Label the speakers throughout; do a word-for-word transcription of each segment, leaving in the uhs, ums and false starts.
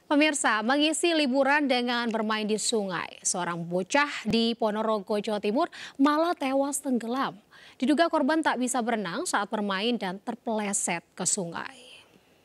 Speaker 1: Pemirsa, mengisi liburan dengan bermain di sungai, seorang bocah di Ponorogo, Jawa Timur malah tewas tenggelam. Diduga korban tak bisa berenang saat bermain dan terpeleset ke sungai.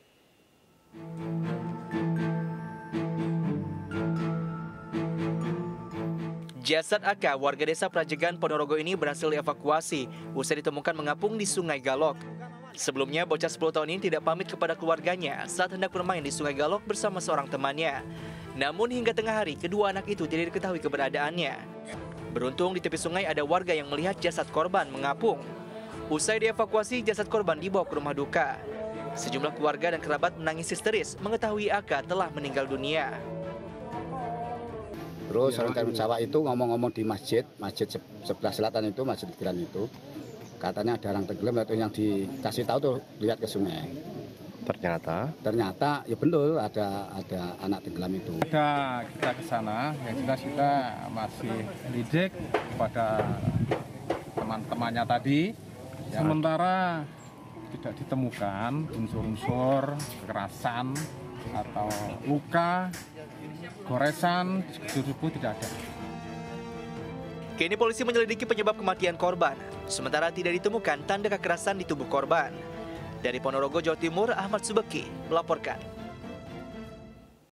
Speaker 2: Jasad Aka, warga desa Prajegan, Ponorogo ini berhasil dievakuasi usai ditemukan mengapung di Sungai Galok. Sebelumnya, bocah sepuluh tahun ini tidak pamit kepada keluarganya saat hendak bermain di Sungai Galok bersama seorang temannya. Namun hingga tengah hari, kedua anak itu tidak diketahui keberadaannya. Beruntung di tepi sungai ada warga yang melihat jasad korban mengapung. Usai dievakuasi, jasad korban dibawa ke rumah duka. Sejumlah keluarga dan kerabat menangis histeris mengetahui Aka telah meninggal dunia.
Speaker 3: Terus orang Jawa itu ngomong-ngomong di masjid, masjid sebelah selatan itu, masjid Giran itu. Katanya ada orang tenggelam, itu yang dikasih tahu tuh lihat ke sungai.
Speaker 4: Ternyata?
Speaker 3: Ternyata ya betul ada ada anak tenggelam itu.
Speaker 5: Ada kita ke sana, yang jelas kita masih lidik kepada teman-temannya tadi. Sementara tidak ditemukan unsur-unsur kekerasan atau luka, goresan di sekujur tubuh tidak ada.
Speaker 2: Kini polisi menyelidiki penyebab kematian korban, sementara tidak ditemukan tanda kekerasan di tubuh korban. Dari Ponorogo, Jawa Timur, Ahmad Subeki melaporkan.